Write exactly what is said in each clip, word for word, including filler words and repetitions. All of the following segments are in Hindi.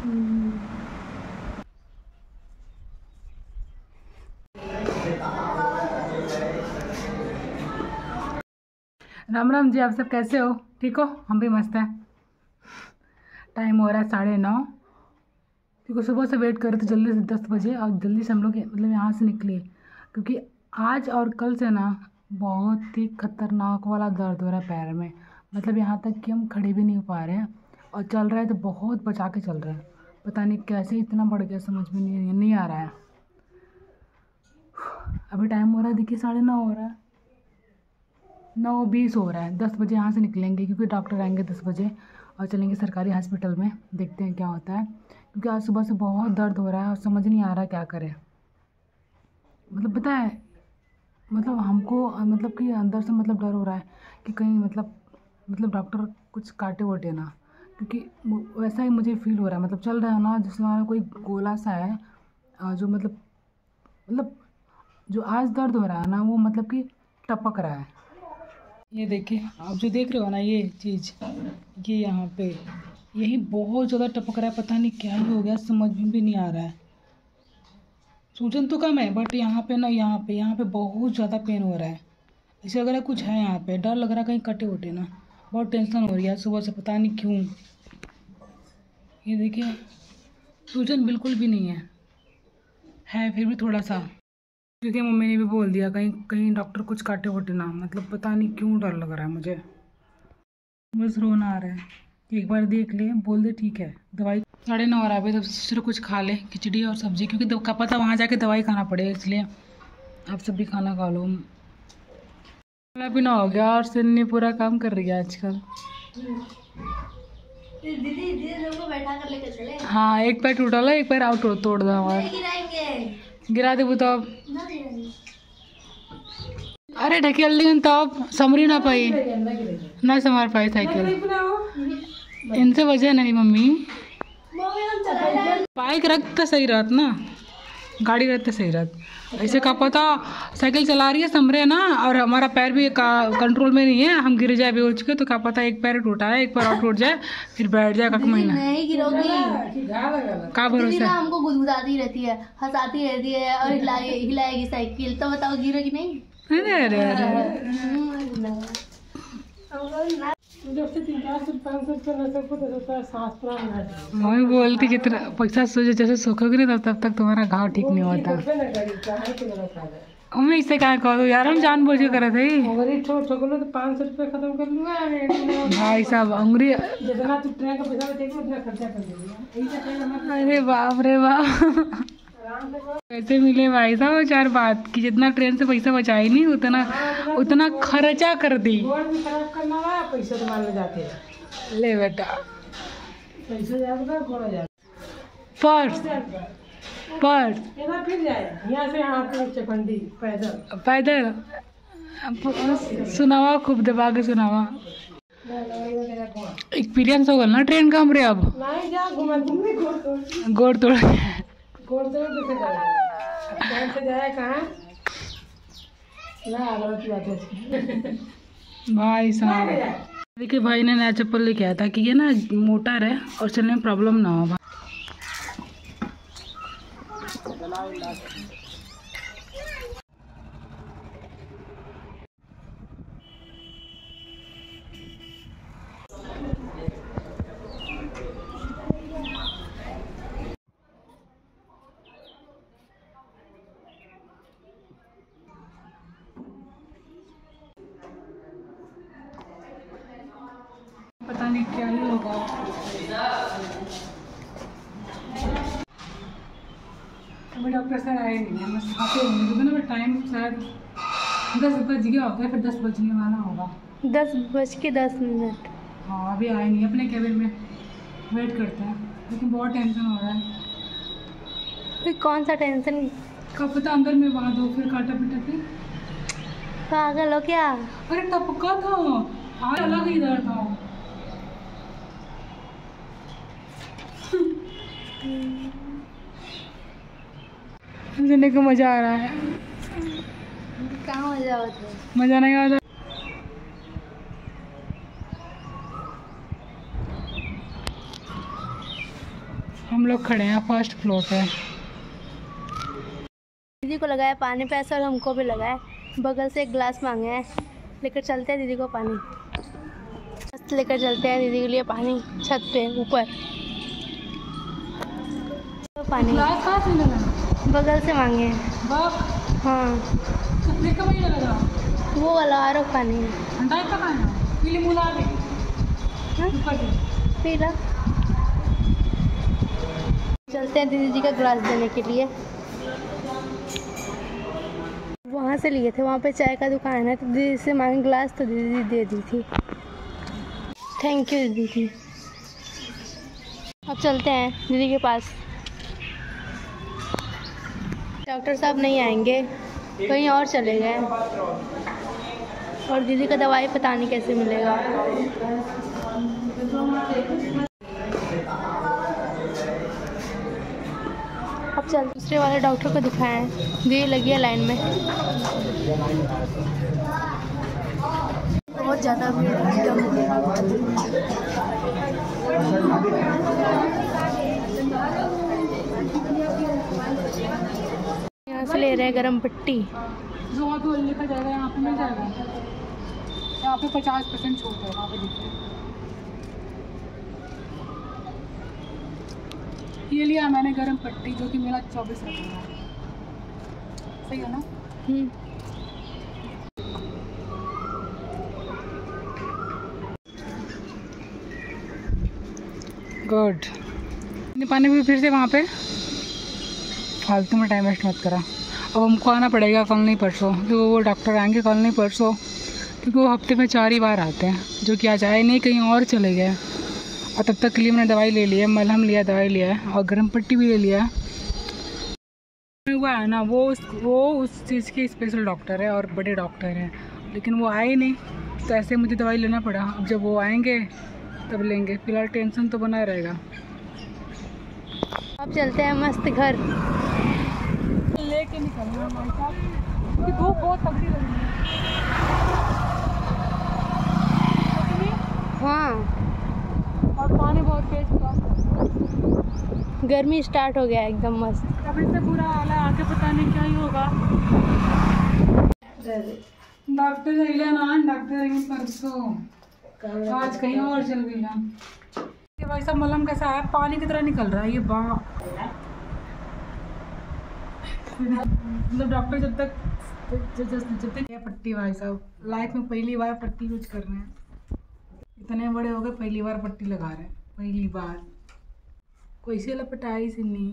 राम राम जी, आप सब कैसे हो? ठीक हो? हम भी मस्त हैं। टाइम हो रहा है साढ़े नौ, क्योंकि सुबह से वेट कर रहे थे जल्दी से दस बजे, और जल्दी से हम लोग मतलब यहाँ से निकले, क्योंकि आज और कल से ना बहुत ही खतरनाक वाला दर्द हो रहा है पैर में। मतलब यहाँ तक कि हम खड़े भी नहीं हो पा रहे हैं, और चल रहा है तो बहुत बचा के चल रहा है। पता नहीं कैसे इतना बढ़ गया, समझ में नहीं नहीं आ रहा है। अभी टाइम हो रहा है, देखिए साढ़े नौ हो रहा है, नौ बीस हो रहा है। दस बजे यहाँ से निकलेंगे, क्योंकि डॉक्टर आएंगे दस बजे, और चलेंगे सरकारी हॉस्पिटल में, देखते हैं क्या होता है। क्योंकि आज सुबह से बहुत दर्द हो रहा है और समझ नहीं आ रहा क्या करें। मतलब पता है, मतलब हमको मतलब कि अंदर से मतलब डर हो रहा है कि कहीं मतलब मतलब डॉक्टर कुछ काटे वोटे ना, क्योंकि वैसा ही मुझे फील हो रहा है। मतलब चल रहा है ना, जिससे हमारा कोई गोला सा है, जो मतलब मतलब जो आज दर्द हो रहा है ना, वो मतलब कि टपक रहा है। ये देखिए, आप जो देख रहे हो ना ये चीज़, ये यहाँ पे यही बहुत ज़्यादा टपक रहा है। पता नहीं क्या ही हो गया, समझ में भी नहीं आ रहा है। सूजन तो कम है, बट यहाँ पे ना यहाँ पे यहाँ पे बहुत ज़्यादा पेन हो रहा है। ऐसे लग रहा है कुछ है यहाँ पे, डर लग रहा है कहीं कटे उटे ना। बहुत टेंशन हो रही है सुबह से, पता नहीं क्यों। ये देखिए, सूजन बिल्कुल भी नहीं है, है फिर भी थोड़ा सा, क्योंकि मम्मी ने भी बोल दिया कहीं कहीं डॉक्टर कुछ काटे वोटे ना। मतलब पता नहीं क्यों डर लग रहा है मुझे, बस रोना आ रहा है। एक बार देख ले, बोल दे ठीक है। दवाई साढ़े नौ हो रहा है, तो सिर्फ कुछ खा ले, खिचड़ी और सब्जी, क्योंकि का पता वहाँ जाके दवाई खाना पड़ेगा, इसलिए आप सब भी खाना खा लो। खाना पीना हो गया, और सिन्नी पूरा काम कर रही है आजकल। दीदी दीदी हमको बैठा कर लेके चले। हाँ, एक पैर टूटा ला, एक पैर आउट तोड़ दो हमारा। गिरा दे वो तो अब। अरे ढकेल दी तो अब समरी ना पाई ना संभाल पाई साइकिल, इनसे वजह नहीं मम्मी। बाइक रखते सही रहत ना, गाड़ी रहते सही रहत। ऐसे का पता साइकिल चला रही है समरे ना, और हमारा पैर भी कंट्रोल में नहीं है, हम गिर जाए बेहोश के, तो क्या पता एक पैर टूटा है, एक पैर और टूट जाए, फिर बैठ जाए कक महीना। नहीं गिरोगी, का भरोसा। हमको गुदगुदाती रहती है, हंसाती रहती है, और हिलाए हिलाएगी साइकिल, तो बताओ गिरोगी नहीं। अरे अरे अरे मम्मी बोलती जितना पैसा सोचो जैसे सोखोगे ना, तब तक तुम्हारा घाव ठीक नहीं होता। मम्मी इससे क्या कहो यार, हम जान बूझ के करे थे। तो पाँच सौ रुपये खत्म कर लूँगा भाई साहब, अंगुरी जितना तू ट्रेन का पैसा बचेगा उतना खर्चा कर देगा। अरे बाप रे बाप, कैसे मिले भाई साहब चार बात की, जितना ट्रेन से पैसा बचा ही नहीं उतना उतना खर्चा कर दी। पैसा तो मान जाते हैं, ले बेटा पैसा जाएगा, घोड़ा जाएगा, पर्स पर्स फिर जाए यहाँ से यहाँ चकंडी पैदल पैदल। सुनावा खूब दबा के सुनावा, एक्सपीरियंस होगा ना ट्रेन का हमरे। अब गोड़ तोड़ गोड़ तोड़ भाई साहब। देखिए भाई ने नया चप्पल लेके आया था कि ये ना मोटा रहे और चलने में प्रॉब्लम ना हो। पता नहीं क्या ही होगा। अभी डॉक्टर सर आए नहीं है, बस आते होंगे, क्योंकि ना टाइम शायद दस बज गया होता है, फिर दस बजने वाला होगा। दस बज के दस मिनट। हाँ अभी आए नहीं, अपने केबिन में वेट करते हैं, लेकिन बहुत टेंशन हो रहा है। फिर कौन सा टेंशन? कब पता अंदर में वहाँ दो फिर काटा पीटा फिर पागल हो क्या? अरे टपका था, आज अलग ही दर्द था। सुनने को मजा आ रहा है। कहाँ मजा आता है? मजा नहीं आता। हम लोग खड़े हैं फर्स्ट फ्लोर पे। दीदी को लगाया पानी पैसा और हमको भी लगाया। बगल से एक गिलास मांगे हैं, लेकर चलते हैं दीदी को पानी। छत लेकर चलते हैं दीदी के लिए पानी, छत पे ऊपर। तो पानी ग्लास कहाँ से लगा? बगल से मांगे हैं। हाँ कितने का महीना लगा? वो वाला आर ओ पानी ठंडा का खाना पीली मुला दे पीला। चलते हैं दीदी जी का गिलास देने के लिए। वहाँ से लिए थे, वहाँ पे चाय का दुकान है, तो दीदी से मांगे गिलास तो दीदी दे दी थी। थैंक यू दीदी जी। अब चलते हैं दीदी के पास। डॉक्टर साहब नहीं आएंगे, कहीं और चले गए, और दीदी का दवाई पता नहीं कैसे मिलेगा। अब चल दूसरे वाले डॉक्टर को दिखाएं। दीदी लगी है लाइन में। बहुत ज़्यादा भीड़ है। यहाँ से ले रहे हैं गरम पट्टी। जो तो लिखा जाएगा यहाँ पे मिल जाएगा। यहाँ पे पचास परसेंट छूट है, वहाँ पे देखिए। ये लिया मैंने गरम पट्टी, जो कि मेरा चौबीस रुपये का। सही है ना? हम्म। गुड। पानी भी फिर से वहाँ पे फालतू में टाइम वेस्ट मत करा। अब हमको आना पड़ेगा कल नहीं परसों, क्योंकि वो डॉक्टर आएंगे कल नहीं परसों, क्योंकि वो हफ्ते में चार ही बार आते हैं, जो कि आज आए नहीं, कहीं और चले गए। और तब तक के लिए मैंने दवाई ले ली है, मलहम लिया, दवाई लिया है, और गर्म पट्टी भी ले लिया है। हुआ है ना, वो उस वो उस चीज़ के स्पेशल डॉक्टर है और बड़े डॉक्टर हैं, लेकिन वो आए नहीं, तो ऐसे मुझे दवाई लेना पड़ा। अब जब वो आएंगे तब लेंगे, फिलहाल टेंशन तो बना रहेगा। अब चलते हैं मस्त घर। लेके निकलना भाई साहब, क्योंकि धूप बहुत तगड़ी लग रही है। हाँ, और पानी बहुत तेज हुआ, गर्मी स्टार्ट हो गया एकदम मस्त। अब इससे बुरा हाल है, आगे पता नहीं क्या ही होगा। डॉक्टर ना डॉक्टर परसों, आज कहीं और चल गई ना। ये भाई साहब मलहम कैसा है, पानी की तरह निकल रहा है ये बा। मतलब डॉक्टर जब तक जब तक ये पट्टी, भाई साहब लाइफ में पहली बार पट्टी यूज कर रहे हैं। इतने बड़े हो गए, पहली बार पट्टी लगा रहे हैं, पहली बार। कोई सी लपटाई से नहीं,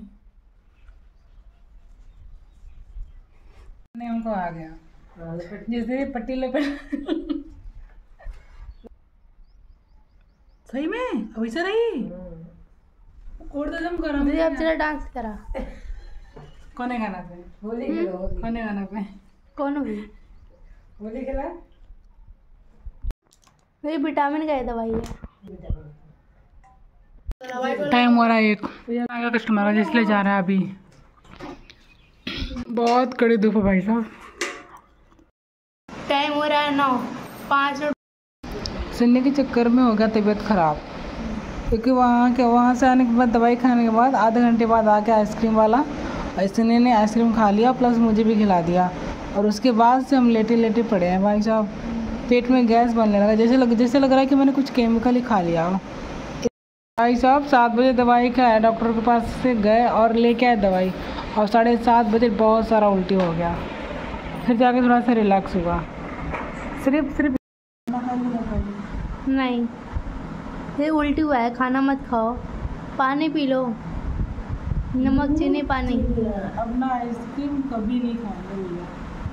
नहीं हमको आ गया जैसे पट्टी लपेट। सही में अभी से रही और तो हम करो दीदी अब चला डांस करा। कोने गाना पे होली खेलो, कोने गाना पे कौन होगी? होली खेला। ये विटामिन का दवाई है। टाइम हो रहा है, एक आएगा कस्टमर इसलिए जा रहा है अभी। बहुत कड़ी धूप है भाई साहब। टाइम हो रहा है नौ पाँच मिनट। सुनने के चक्कर में हो गया तबीयत ख़राब, क्योंकि वहाँ के वहाँ से आने के बाद दवाई खाने के बाद आधे घंटे बाद आके आइसक्रीम वाला सुनने ने आइसक्रीम खा लिया, प्लस मुझे भी खिला दिया। और उसके बाद से हम लेटे लेटे पड़े हैं भाई साहब। पेट में गैस बनने लगा, जैसे लग जैसे लग रहा है कि मैंने कुछ केमिकल ही खा लिया भाई साहब। सात बजे दवाई खाया, डॉक्टर के पास से गए और लेके आए दवाई, और साढ़े सात बजे बहुत सारा उल्टी हो गया। फिर जाके थोड़ा सा रिलैक्स हुआ। सिर्फ सिर्फ नहीं, ये उल्टी हुआ है, खाना मत खाओ, पानी पी लो, नमक चीनी पानी। अब ना आइसक्रीम कभी नहीं खाएंगे भैया।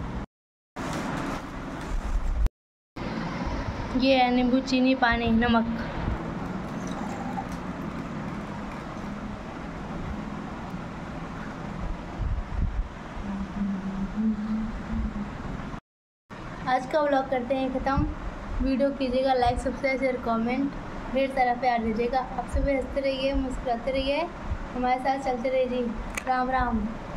ये है नींबू चीनी पानी नमक। आज का व्लॉग करते हैं ख़त्म। वीडियो कीजिएगा लाइक, सब्सक्राइब, शेयर, कमेंट, ढेर सारा प्यार दीजिएगा। आप सभी हंसते रहिए, मुस्कुराते रहिए, हमारे साथ चलते रहिए जी। राम राम।